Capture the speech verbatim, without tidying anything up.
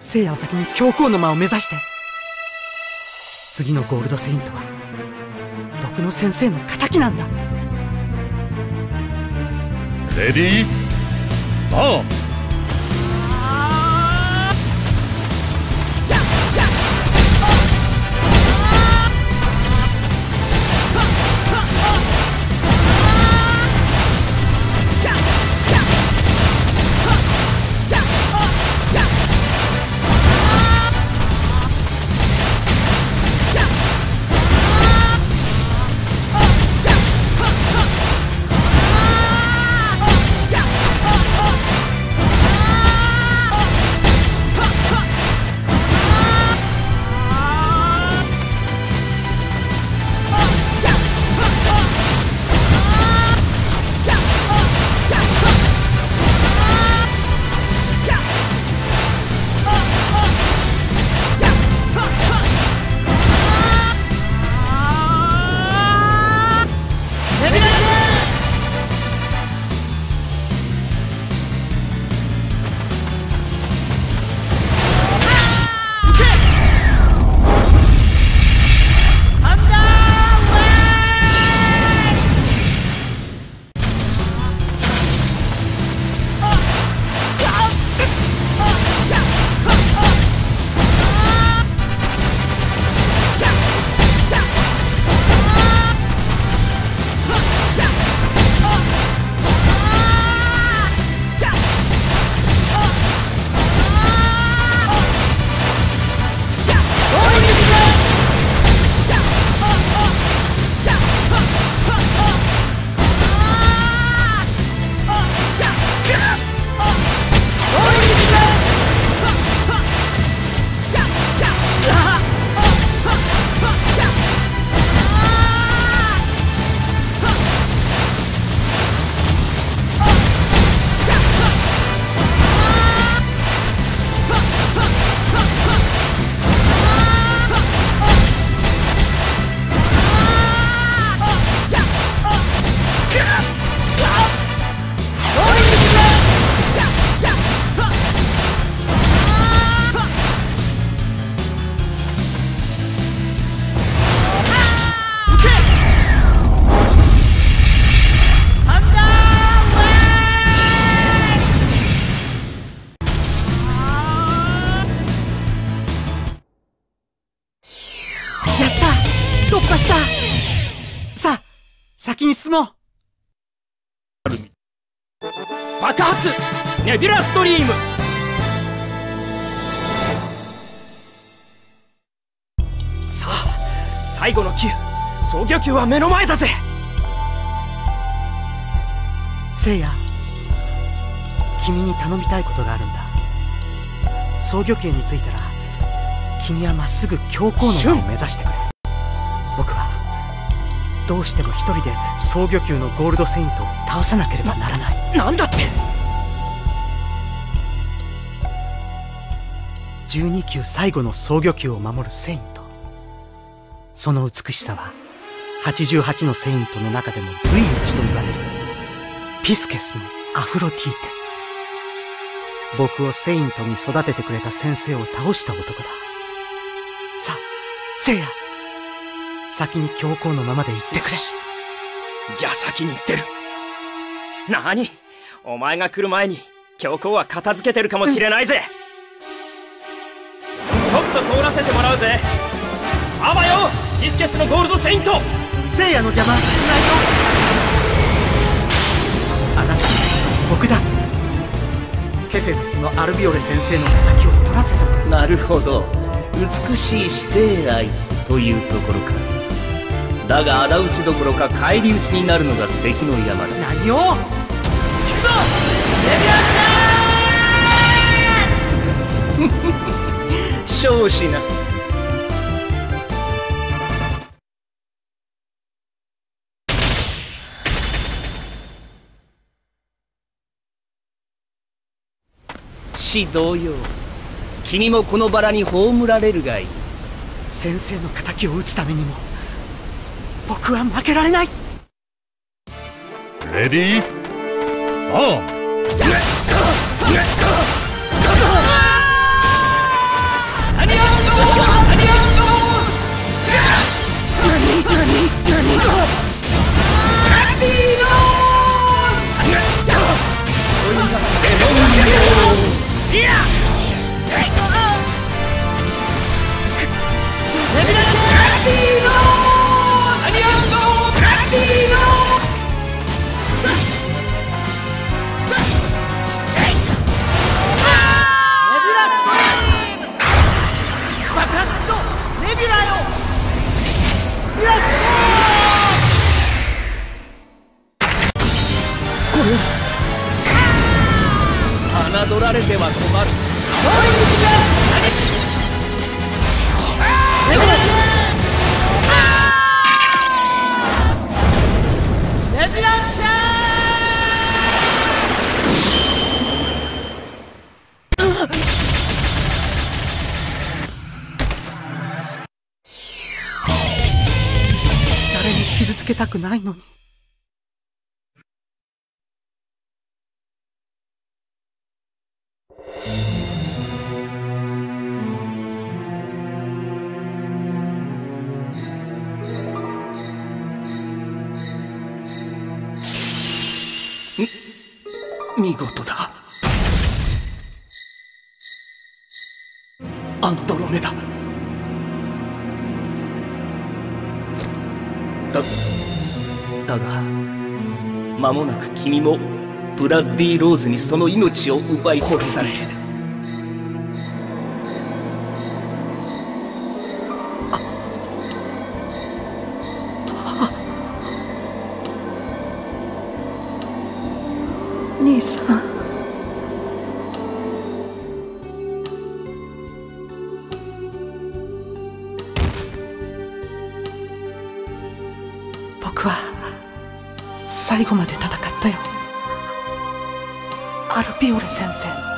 聖夜の先に教皇の間を目指して。次のゴールドセイントは僕の先生の敵なんだ。 レディーバーン。 先に進もう。 爆発ネビュラストリーム。さあ最後の球、双魚球は目の前だぜ。 聖夜、君に頼みたいことがあるんだ。双魚球に着いたら君はまっすぐ教皇の間を目指してくれ。僕はどうしても一人で双魚球のゴールドセイントを倒さなければならない。 な、なんだって。 じゅうに球最後の双魚球を守るセイント。その美しさははちじゅうはちのセイントの中でも随一と言われるピスケスのアフロティーテ。僕をセイントに育ててくれた先生を倒した男だ。さあ聖夜、先に教皇のままで行ってくれ。 じゃあ先に行ってる。なに、お前が来る前に教皇は片付けてるかもしれないぜ、うん、ちょっと通らせてもらうぜ。あばよ、ピスケスのゴールドセイント。 聖夜の邪魔はさせないよ。あなた、僕だ。ケフェブスのアルビオレ先生の敵を取らせたもらう。 なるほど、美しい師弟愛というところか。だが仇討ちどころか返り討ちになるのが関の山だ。 何を。行くぞレビアンナ少子な。師同様、君もこのバラに葬られるがいい。 先生の敵を討つためにも僕は負けられない。 レディーバーン。 侮られては困る。 誰に傷つけたくないのに。 見事だ。アンドロメダ。だだが間もなく君もブラッディ・ローズにその命を奪い尽くされ、 兄さん。僕は最後まで戦ったよ、アルビオレ先生。